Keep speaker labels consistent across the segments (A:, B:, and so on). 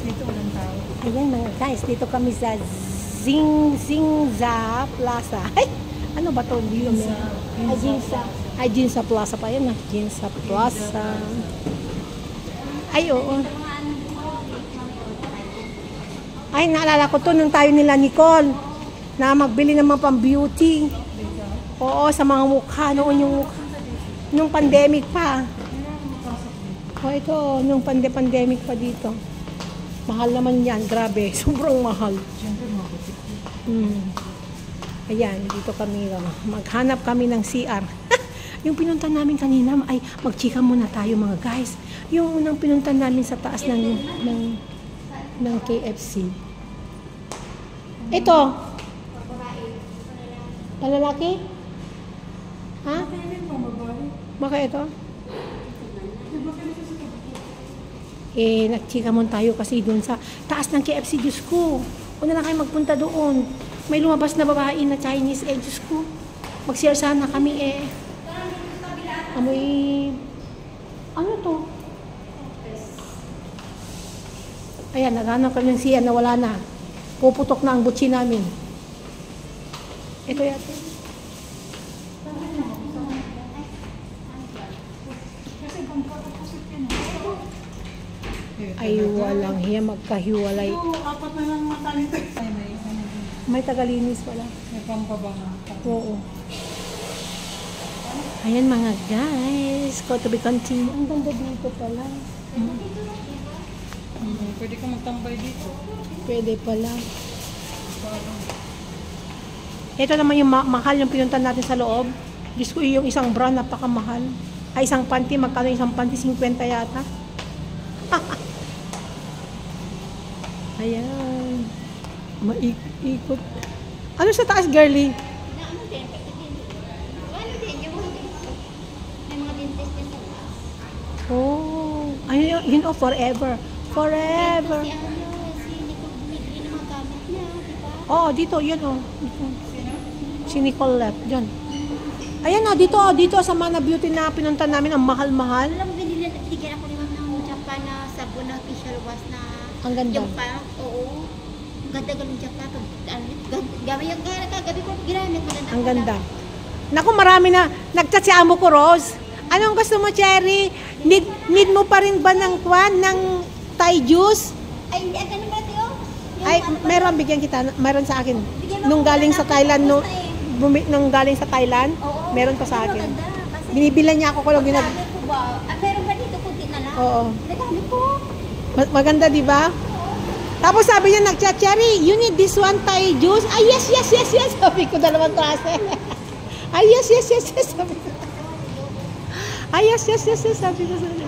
A: dito walang tao.
B: Ayan mga guys, dito kami sa Zingza Plaza. Ay, ano ba to? Ginza Plaza pa yan. Ginza Plaza. Ay, oo. Ay, naalala ko to nung tayo nila Nicole na magbili ng mga pang-beauty. Oo, sa mga mukha. Noon yung mukha. Nung pandemic pa. Oh, ito, nung pandemic pa dito. Mahal naman yan. Grabe. Sobrang mahal. Ayan, dito kami. Maghanap kami ng CR. Yung pinunta namin kanina, ay magchika muna tayo mga guys. Yung unang pinunta namin sa taas ng KFC. Ito. Palalaki? Ha? Baka ito? Nagchika muna tayo kasi doon sa taas ng KFC, Diyos ko. Una na kayo magpunta doon. May lumabas na babae na Chinese, Diyos ko. Mag-share sana kami, Amoy, ano to? Ayan, naghanap kami ng siya na wala na. Puputok na ang butsi namin. Ito yata. Ay, walang hiya, magkahiwalay.
A: Apat na lang mata nito.
B: May tagalinis pala.
A: May pampabanga.
B: Oo. Ayan mga guys, go to be continued. Ang ganda dito pala.
A: Pwede ka magtambay dito.
B: Pwede pala. Ito naman yung mahal yung pinuntan natin sa loob. Diyos ko, yung isang bra, napakamahal. Ay, isang panty, magkano isang panty? 50 yata. Ayan. Maikot. Ano sa taas, girly? Oh, ayun yun, forever. Forever. Oh, dito, yun oh. Dito. Si Nicole left, dyan. Ayan oh, dito sa Mana Beauty na pinunta namin, ang mahal-mahal.
C: Alam mo, binigyan ako naman ng Japan na sabon na facial wash na
B: ang ganda.
C: Japan, oo. Ang ganda ng Japan. Gamay yung kagabi ko, ginamit.
B: Ang ganda. Naku, marami na. Nagchat si amo ko, Rose. Anong gusto mo, Cherry? Need mo pa rin ba ng kwan, ng Thai juice?
C: Ay, hindi. Ang ganun ba ito?
B: Ay, meron, bigyan kita. Meron sa akin. Nung galing sa Thailand, nung galing sa Thailand, meron pa sa akin. Binibilan niya ako ko lang
C: Sabi ko ba? Meron ba dito? Kunti na lang.
B: Oo.
C: Nagamit ko.
B: Maganda, di ba? Tapos sabi niya, nag-chat, Cherry, you need this one Thai juice? Ay, yes. Sabi ko, dalawang klase. Ay, yes. Sabi ko. Ay, yes. Sabi ko sa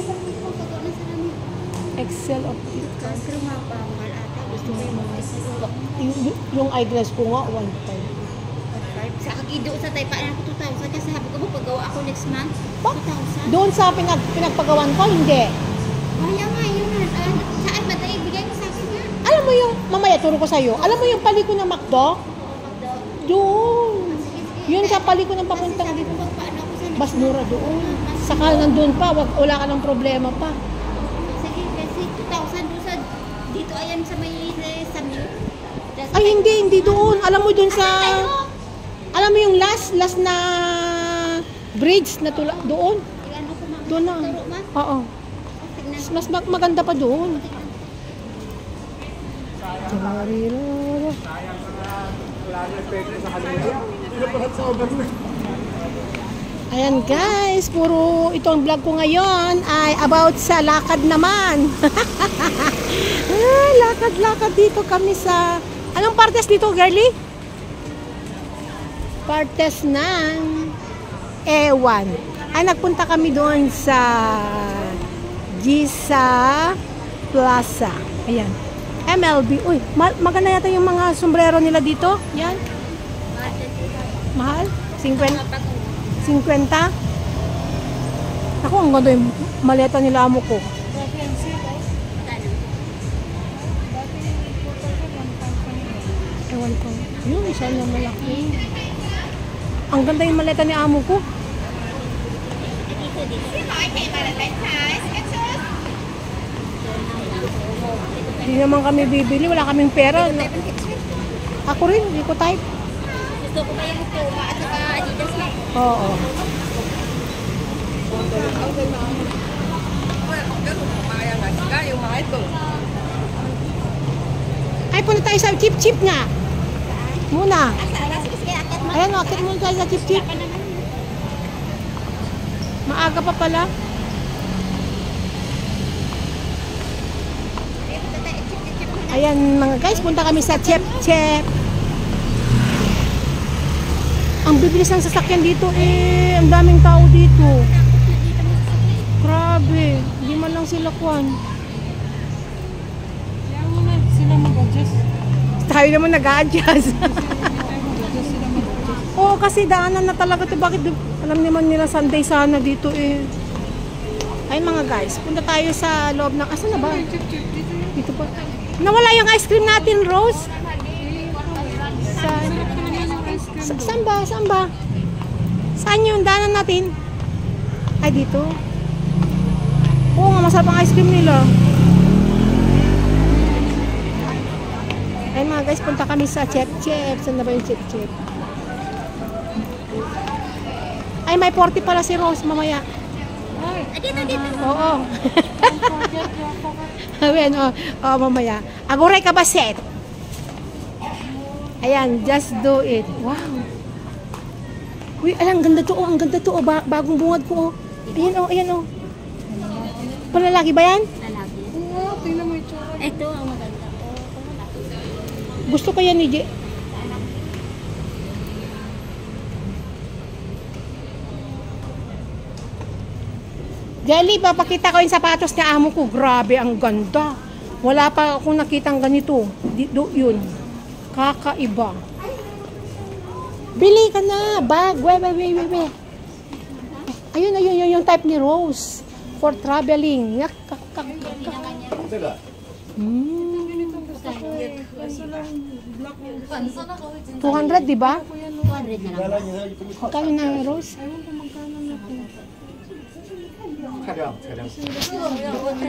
B: Excel optic.
C: Pero mapamahal ata. Gusto mo yung mga
B: Yung eyeglass ko nga, 1.5.
C: Sa kagido sa Taipaan ako 2,000 kasi sabi ko magpagawa ako next month. 2,000.
B: Doon sa pinagpagawan ko, hindi.
C: Kaya nga yun. Saan ba tayo? Ibigay mo sa akin nga.
B: Alam mo yung, mamaya turo ko sa'yo, alam mo yung paliko ng McDo? Doon. Yun sa paliko ng papuntang dito. Mas mura doon. Saka nandun pa, wala ka ng problema pa.
C: Sige, kasi 2,000 doon sa dito ayan sa may sa
B: Ay, hindi doon. Alam mo doon sa, alam mo yung last na bridge na doon. Doon na. Oo. Mas maganda pa doon. Ayan guys, puro itong vlog ko ngayon ay about sa lakad naman. Lakad dito kami sa, anong partes dito, girly? Partes ng Ewan. Ay, nagpunta kami doon sa Ginza Plaza. Ayan. MLB. Uy, maganda yata yung mga sombrero nila dito. Yan. Mahal? 50? Ako, ang ganda yung maleta nila amo ko. Ewan ko. Yun, isa na malaki. Ang ganda yung maleta ni amo ko. Hindi naman kami bibili, wala kaming pera.
C: Type ng headset.
B: Ako rin, hindi ko type.
C: Gusto ko ba yung Puma at saka Adidas na?
B: Oo. Ay, punta tayo sa chip-chip nga. Muna.
C: Sige, sige, akit mo.
B: Ayan, akit muna tayo sa chip-chip.
C: Pa naman.
B: Maaga pa pala. Ayan mga guys, punta kami sa chip-chip. Ang bibilis ng sasakyan dito eh. Ang daming tao dito. Grabe. Hindi man lang sila kwan.
A: Kaya mo na sila mag-adjust.
B: Tayo naman nag-a-adjust.
A: Mag-adjust sila mag-adjust.
B: Oo, kasi daanan na talaga to. Bakit alam naman nila Sunday sana dito eh. Ay mga guys, punta tayo sa loob ng... Asan na ba?
A: Chip-chip dito yun.
B: Dito pa. Nawala yung ice cream natin, Rose. Saan ba? Saan ba? Saan yung daanan natin? Ay, dito. Oo nga, masarap ang ice cream nila. Ay mga guys, punta kami sa Chep-Chep. Saan na ba yung Chep-Chep? Ay, may 40 pala si Rose mamaya.
A: Ay,
C: Dito, dito.
B: Oo.
A: forget yung
B: Ayan, mamaya. Aguray ka ba, Seth? Ayan, just do it. Wow. Uy, alang, ganda to, oh. Ang ganda to, oh. Bagong bungad ko, oh. Ayan, oh, ayan, oh. Palalaki ba yan?
C: Lalaki.
A: Oo, tingnan mo yung tsura.
C: Ito ang maganda.
B: Gusto ko yan ni J. Jelly, papakita ko yung sapatos na amo ko. Grabe, ang ganda. Wala pa akong nakitang ganito. Dito, yun. Kakaiba. Bili ka na. Bag. We. Ayun, yung type ni Rose. For traveling. Yak, kak.
A: Kaso lang, black yung
B: 200, di ba?
C: 200 na lang.
B: Magkano na, Rose?
A: Ewan ko magkano na po.